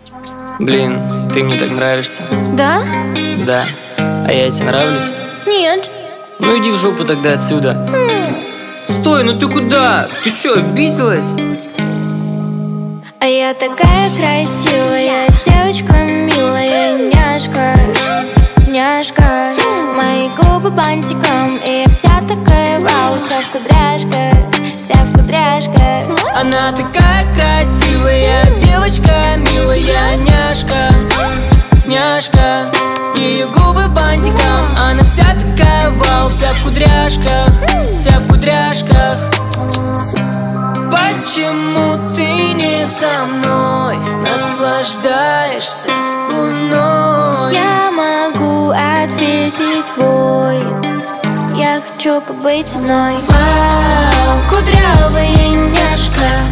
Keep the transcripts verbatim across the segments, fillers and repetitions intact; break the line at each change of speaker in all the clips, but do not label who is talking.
Блин, ты мне так нравишься.
Да?
Да. А я тебе нравлюсь?
Нет.
Ну иди в жопу тогда отсюда.
М.
Стой, ну ты куда? Ты чё, обиделась?
А я такая красивая девочка, милая няшка, няшка. Мои губы бантиком, и я вся такая вау, вся в кудряшках, вся в кудряшках.
Она такая красивая девочка, милая няшка, няшка. Ее губы бантиком, она вся такая вау, вся в кудряшках, вся в кудряшках. Почему ты не со мной наслаждаешься луной?
Я могу ответить бой, я хочу побыть одной.
Вау, кудрявая няшка,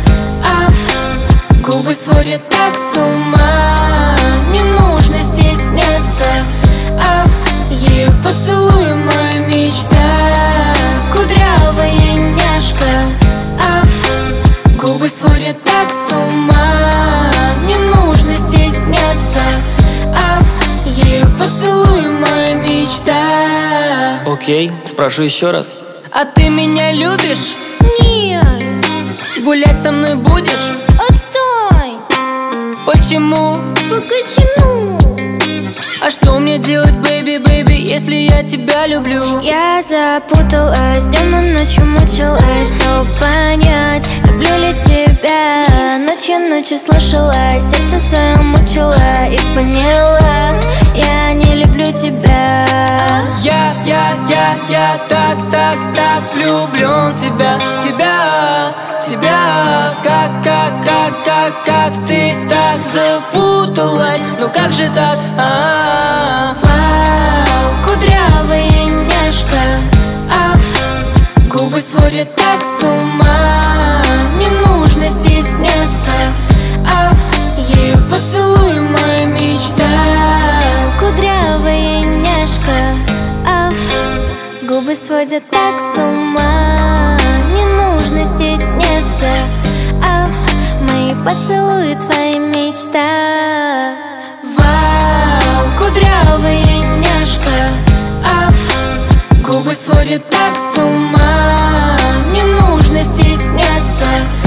аф, губы сводят так с ума. Не нужно стесняться, аф, ее поцелуй моя мечта. Кудрявая няшка, аф, губы сводят так с ума. Не нужно стесняться, аф, ее поцелуй моя мечта. Окей, спрошу еще раз. А ты меня любишь?
Нет.
Гулять со мной будешь?
Отстой.
Почему?
Покачну.
А что мне делать, бэйби, бэйби, если я тебя люблю?
Я запуталась, днем и ночью мучилась, чтобы понять, люблю ли тебя. Ночью ночью слушала, сердце свое мучила и поняла, я не люблю тебя.
Я, я, я, я так, так, так влюблен в тебя, тебя, тебя. Как, как, как, как, как ты так запуталась? Ну как же так? А-а-а. Вау, кудрявая няшка, аф, губы сводят так с ума. Не нужно стесняться, аф, ее поцелуй моя мечта.
Кудрявая няшка, аф, губы сводят так с ума. Не нужно стесняться, аф, мои поцелуи твоя мечта.
Вау, кудрявая няшка, аф, губы сводят так с ума. Не нужно стесняться,